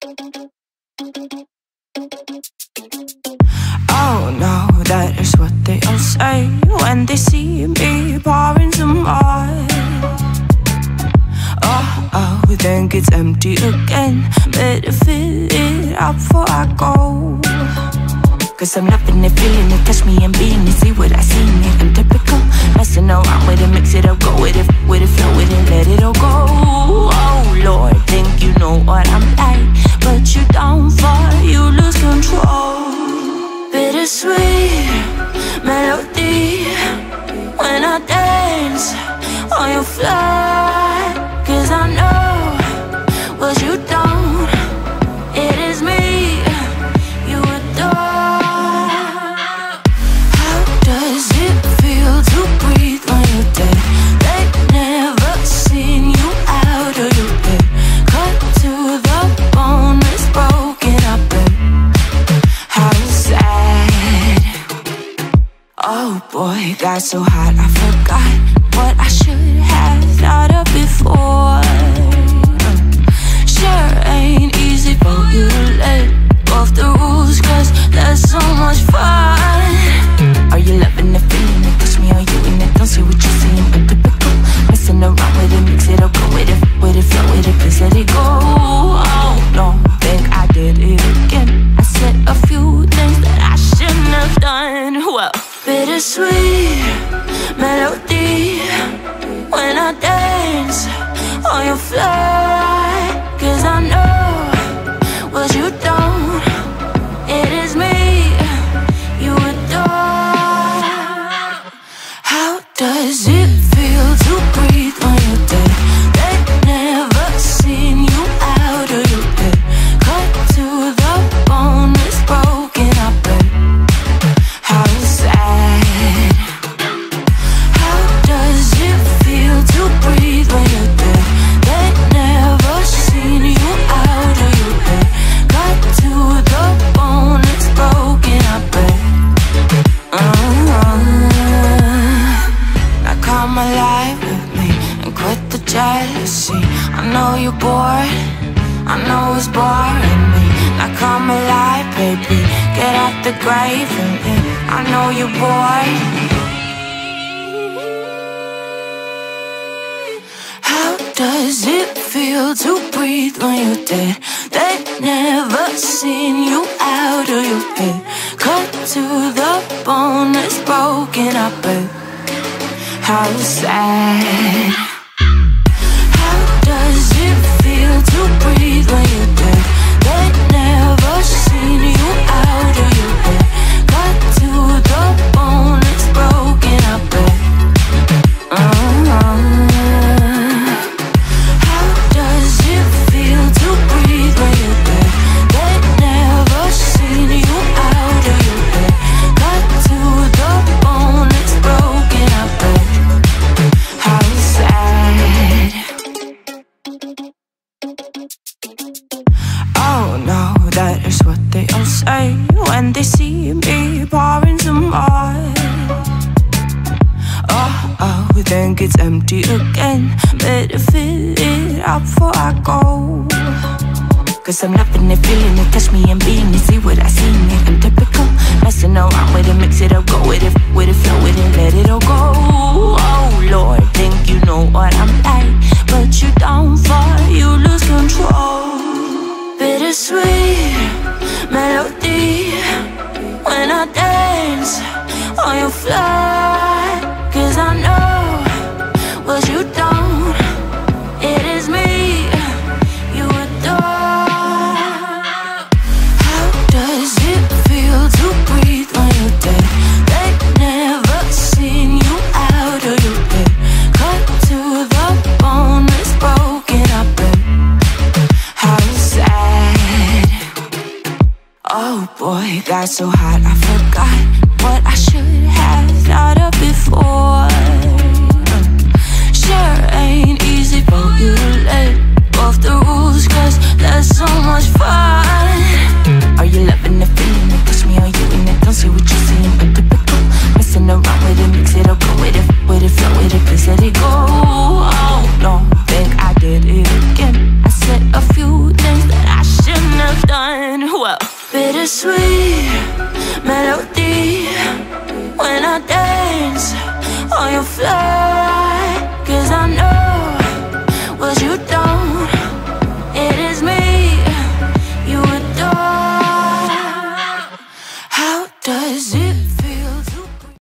Oh no, that is what they all say when they see me pouring some more. Oh, then gets empty again. Better fill it up before I go. Cause I'm loving it, feeling it, touch me and being it. See what I seen it, I'm typical. Messing around with it, mix it up, go with it, flow with it, let it all go. Oh Lord, think you know what I'm like, but you don't fall, you lose control. Bittersweet melody when I dance on your fly. Cause I know what you don't, it is me you adore. How does it feel to breathe when you're dead? They've never seen you out of your bed. Cut to the bone, it's broken up and how sad. Oh boy, got so hot I forgot what I should have thought of before. Sure ain't easy for you to let go of the rules, cause there's so much fun. Are you loving the feeling it? Touch me, are you in it? Don't say what you're saying, but typical. Messing around with it, mix it up, go with it, flow with it, please let it go. Oh no, think I did it again. I said a few things that I shouldn't have done. Well, bittersweet melody when I dance on your fly. Cause I know what you don't, it is me you adore. How does it feel to breathe when you're dead? They've never seen you out of your bed. Cut to the bone, it's broken up and how sad. How does it feel to breathe when you're dead? They've never seen you out of your bed. Cut to the bone, it's broken up Now come alive with me and quit the jealousy. I know you're bored, I know it's boring me. Now come alive, baby, get out the grave and I know you're bored. How does it feel to breathe when you're dead? They've never seen you out of your bed. Cut to the bone, it's broken up and how sad. How does it feel to breathe when you're dead? They've never seen you out of your bed. Cut to the bone, it's broken up and how does it feel to breathe when you're dead? They've never seen you out of your bed. Cut to the bone, it's broken up and how sad. Oh no, that is what they all say when they see me pouring some more. Oh, then gets empty again. Better fill it up before I go. Cause I'm loving it, feeling it, touch me and being it. See what I seen it, I'm typical. Messing around with it, mix it up, go with it, flow with it, let it all go. Oh Lord, think you know what I'm like, but you don't fall, you lose control. Bittersweet melody when I dance on your fly. Cause I know what you don't, it is me you adore. How does it feel to breathe when you're dead? They've never seen you out of your bed. Cut to the bone, it's broken up and how sad. Oh boy, got so hot I forgot what I should have thought of before. Sure ain't easy for you to let go of the rules, cause there's so much fun. Are you loving the feeling it? Touch me, are you in it? Don't say what you're saying, but typical. Messing around with it, mix it up, go with it, flow with it, please let it go. Oh no, think I did it again. I said a few things that I shouldn't on your fly.